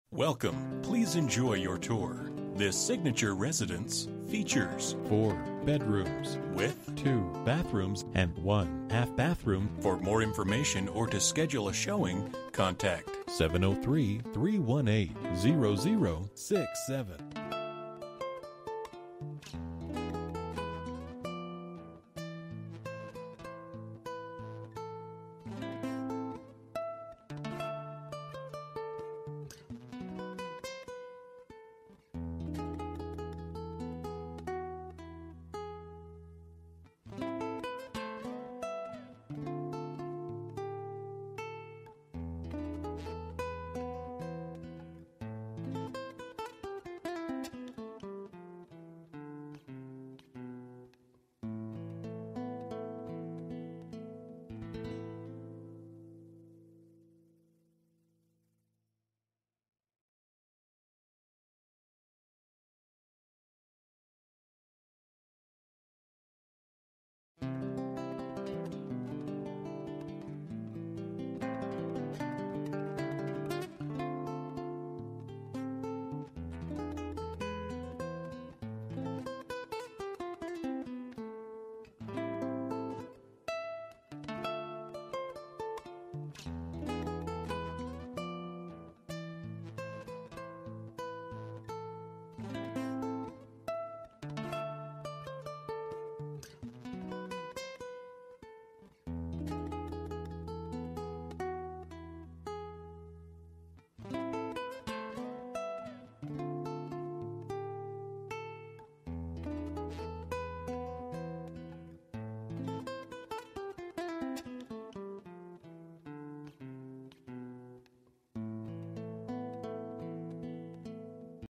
Welcome. Please enjoy your tour. This signature residence features 4 bedrooms with 2 bathrooms and 1 half bathroom. For more information or to schedule a showing, contact 703-318-0067.